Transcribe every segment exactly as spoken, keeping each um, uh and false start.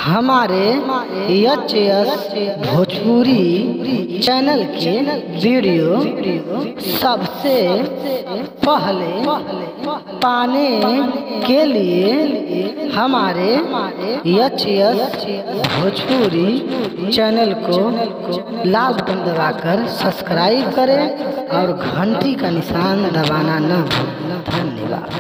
हमारे H S Bhojpuri channel के video सबसे पहले पाने के लिए हमारे एच एस भोजपुरी चैनल को लाल बटन दबाकर सब्सक्राइब करें और घंटी का निशान दबाना न भूलें। धन्यवाद।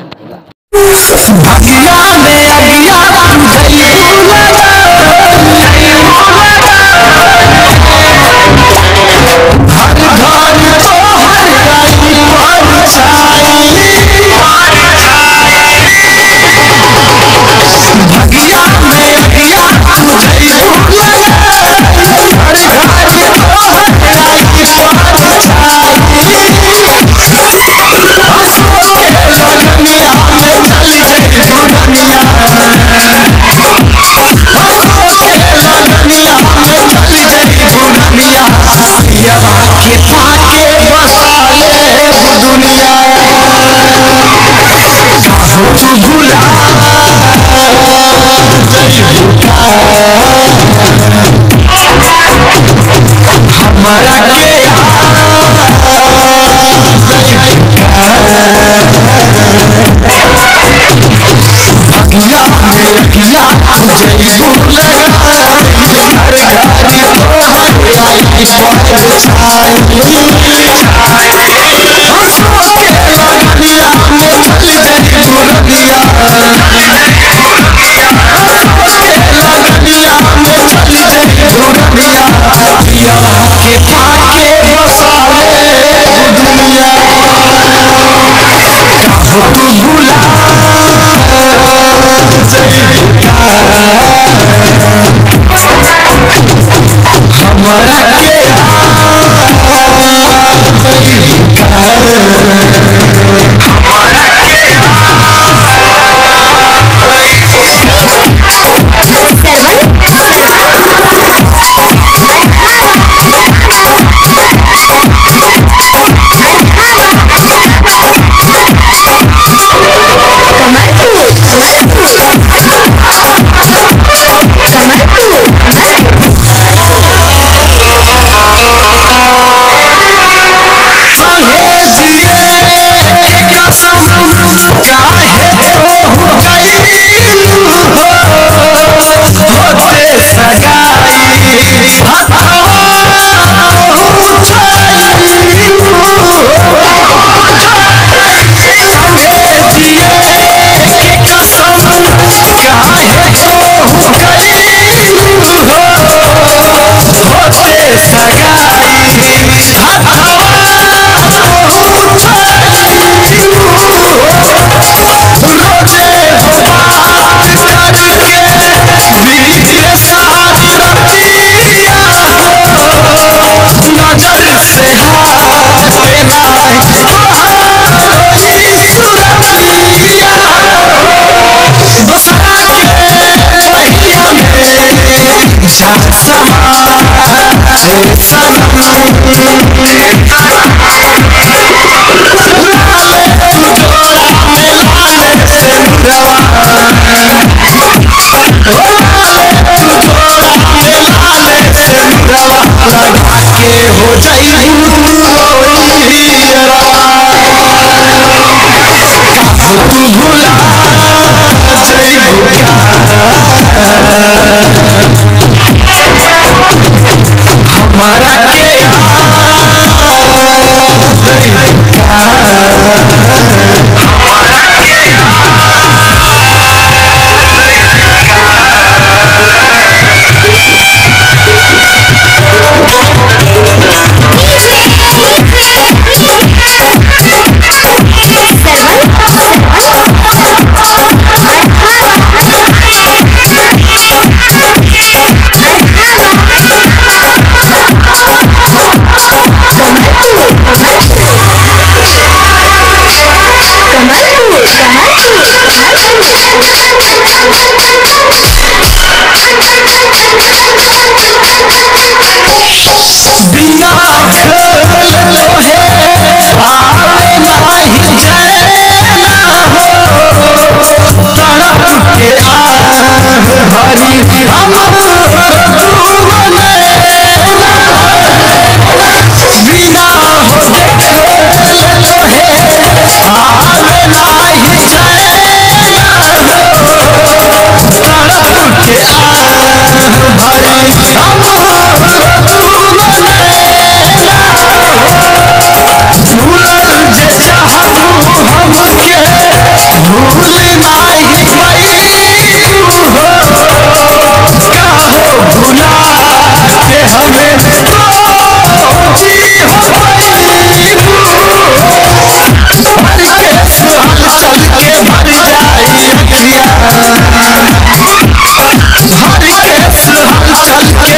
हमारा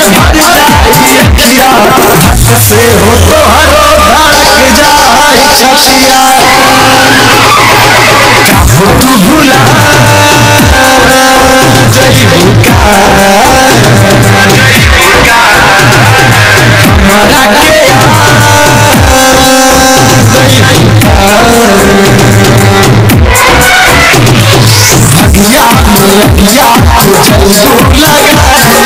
भर जाई अखिया हक से हो तो हरो धड़क जाई छतिया काहो तू भुला जइबुका हमारा के अगिया में अगिया तो जलू लगा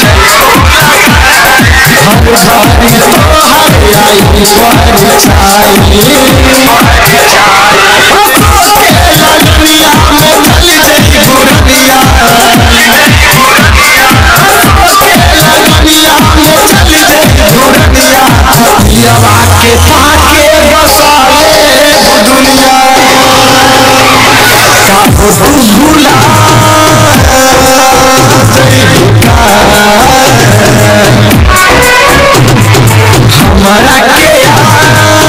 हर बारी तो हर आई स्वर छाई लगनिया में चल गई गुरनिया लगनिया में चल गई गुरनिया यवा के पाके बसाले दुनिया काहो तू भूला हमारा के